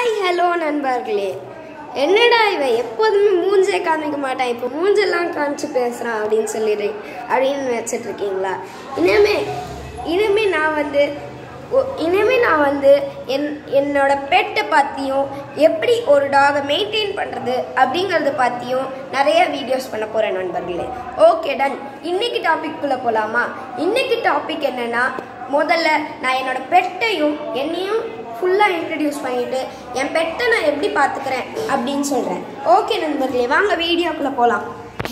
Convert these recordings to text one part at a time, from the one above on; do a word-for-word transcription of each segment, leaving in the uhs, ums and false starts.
Hi hello நண்பர்களே, என்னடா இவன் எப்போதுமே மூஞ்சே காமிக்க மாட்டான், இப்போ மூஞ்செல்லாம் காமிச்சு பேசுகிறான் அப்படின்னு சொல்லிடு அப்படின்னு வச்சுட்டு இருக்கீங்களா? இனிமே இனிமே நான் வந்து இனிமே நான் வந்து என் என்னோட பெட்டை பற்றியும் எப்படி ஒரு டாகை மெயின்டைன் பண்ணுறது அப்படிங்கிறத பற்றியும் நிறைய வீடியோஸ் பண்ண போகிறேன் நண்பர்களே. Okay done. இன்னைக்கு டாபிக்குள்ளே போகலாமா? இன்னைக்கு டாபிக் என்னென்னா, முதல்ல நான் என்னோட பெட்டையும் என்னையும் ஃபுல்லாக இன்ட்ரடியூஸ் பண்ணிவிட்டு என் பெட்டை நான் எப்படி பார்த்துக்கிறேன் அப்படின்னு சொல்கிறேன். ஓகே நண்பர்களே, வாங்க வீடியோக்குள்ளே போகலாம்.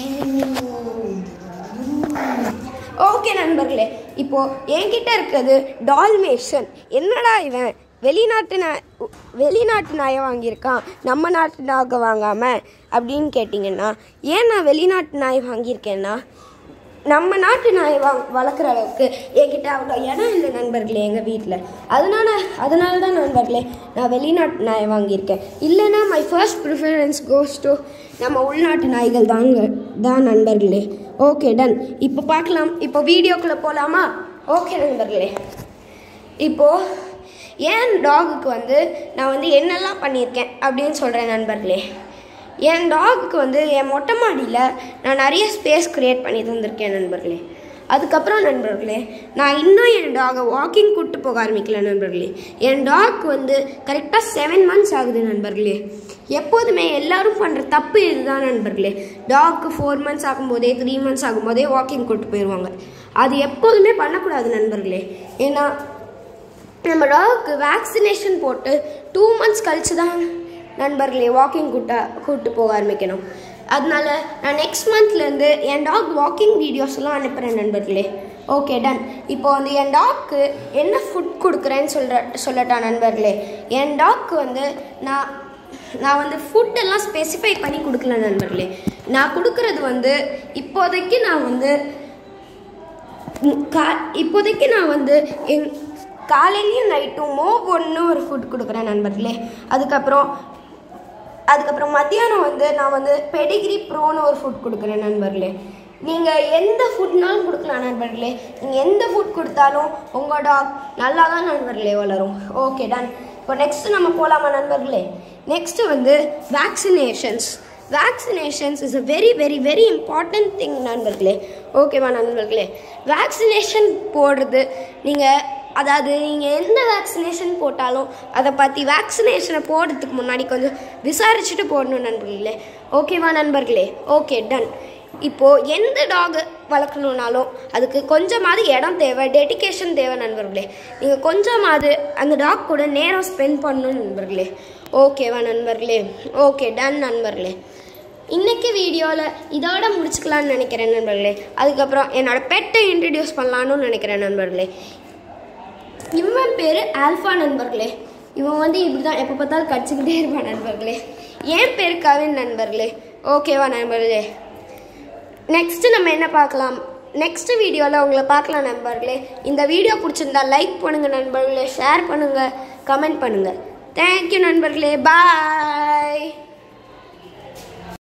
ஓகே நண்பர்களே, இப்போது என்கிட்ட இருக்கிறது டால்மேஷன். என்னடா இவன் வெளிநாட்டு நாய் வெளிநாட்டு நாயை வாங்கியிருக்கான், நம்ம நாட்டு நாயை வாங்காமல் அப்படின்னு கேட்டிங்கன்னா, ஏன் நான் வெளிநாட்டு நாய் வாங்கியிருக்கேன்னா, நம்ம நாட்டு நாயை வா வளர்க்குற அளவுக்கு என்கிட்ட அவ்வளோ இடம் இல்லை நண்பர்களே எங்கள் வீட்டில். அதனால அதனால தான் நண்பர்களே நான் வெளிநாட்டு நாயை வாங்கியிருக்கேன். இல்லைன்னா my first preference goes to நம்ம உள்நாட்டு நாய்கள் தாங்க தான் நண்பர்களே. Okay done. இப்போ பார்க்கலாம், இப்போ வீடியோக்குள்ளே போகலாமா? ஓகே நண்பர்களே, இப்போது என் டாகுக்கு வந்து நான் வந்து என்னெல்லாம் பண்ணியிருக்கேன் அப்படின்னு சொல்கிறேன் நண்பர்களே. என் டாகுக்கு வந்து என் மொட்டை மாடியில் நான் நிறைய ஸ்பேஸ் க்ரியேட் பண்ணி தந்திருக்கேன் நண்பர்களே. அதுக்கப்புறம் நண்பர்களே, நான் இன்னும் என் டாகை வாக்கிங் கூப்பிட்டு போக ஆரம்பிக்கல நண்பர்களே. என் டாக் வந்து கரெக்டாக செவன் மந்த்ஸ் ஆகுது நண்பர்களே. எப்போதுமே எல்லோரும் பண்ணுற தப்பு இதுதான் நண்பர்களே. டாக்கு ஃபோர் மந்த்ஸ் ஆகும்போதே த்ரீ மந்த்ஸ் ஆகும்போதே வாக்கிங் கூப்பிட்டு போயிடுவாங்க. அது எப்போதுமே பண்ணக்கூடாது நண்பர்களே. ஏன்னா நம்ம டாக்கு வேக்சினேஷன் போட்டு டூ மந்த்ஸ் கழிச்சு தான் நண்பர்களே வாக்கிங் கூட்ட கூப்பிட்டு போக ஆரம்பிக்கணும். அதனால நான் நெக்ஸ்ட் மந்த்லேருந்து என் டாக் வாக்கிங் வீடியோஸ்லாம் அனுப்புகிறேன் நண்பர்களே. Okay done. இப்போ வந்து என் டாக்கு என்ன ஃபுட் கொடுக்குறேன்னு சொல்கிற சொல்லட்டா நண்பர்களே. என் டாக்கு வந்து நான் நான் வந்து ஃபுட்டெல்லாம் ஸ்பெசிஃபை பண்ணி கொடுக்கல நண்பர்களே. நான் கொடுக்குறது வந்து இப்போதைக்கு நான் வந்து கா இப்போதைக்கு நான் வந்து எங் காலையிலையும் நைட்டும் மோ ஒன்று ஒரு ஃபுட் கொடுக்குறேன் நண்பர்களே. அதுக்கப்புறம் அதுக்கப்புறம் மத்தியானம் வந்து நான் வந்து பெடிகிரி ப்ரோன்னு ஒரு ஃபுட் கொடுக்குறேன் நண்பர்களே. நீங்கள் எந்த ஃபுட்னாலும் கொடுக்கலாம் நண்பர்களே. நீங்கள் எந்த ஃபுட் கொடுத்தாலும் உங்கள் டாக் நல்லா தான் நண்பர்களே வளரும். Okay done. இப்போ நெக்ஸ்ட்டு நம்ம போகலாமா நண்பர்களே? நெக்ஸ்ட்டு வந்து vaccinations. Vaccinations is a very very very important thing நண்பர்களே. ஓகேவா நண்பர்களே? வேக்சினேஷன் போடுறது நீங்கள் அதாவது நீங்கள் எந்த வேக்சினேஷன் போட்டாலும் அதை பற்றி வேக்சினேஷனை போடுறதுக்கு முன்னாடி கொஞ்சம் விசாரிச்சுட்டு போடணும் நண்பர்களே. ஓகேவா நண்பர்களே? Okay done. இப்போது எந்த டாக் வளர்க்கணுன்னாலும் அதுக்கு கொஞ்சமாவது இடம் தேவை, டெடிக்கேஷன் தேவை நண்பர்களே. நீங்கள் கொஞ்சமாவது அந்த டாக் கூட நேரம் ஸ்பெண்ட் பண்ணணும் நண்பர்களே. ஓகேவா நண்பர்களே? ஓகே டன் நண்பர்களே. இன்றைக்கி வீடியோவில் இதோட முடிச்சுக்கலான்னு நினைக்கிறேன் நண்பர்களே. அதுக்கப்புறம் என்னோடய பெட்டை இன்ட்ரடியூஸ் பண்ணலான்னு நினைக்கிறேன் நண்பர்களே. இவன் பேர் ஆல்ஃபா நண்பர்களே. இவன் வந்து இப்படி தான் எப்போ பார்த்தாலும் கடிச்சிக்கிட்டே இருப்பான் நண்பர்களே. என் பேர் கவின் நண்பர்களே. ஓகேவா நண்பர்களே? நெக்ஸ்ட்டு நம்ம என்ன பார்க்கலாம்? நெக்ஸ்ட்டு வீடியோவில் உங்களை பார்க்கலாம் நண்பர்களே. இந்த வீடியோ பிடிச்சிருந்தா லைக் பண்ணுங்கள் நண்பர்களே, ஷேர் பண்ணுங்கள், கமெண்ட் பண்ணுங்கள். தேங்க்யூ நண்பர்களே. பாய்.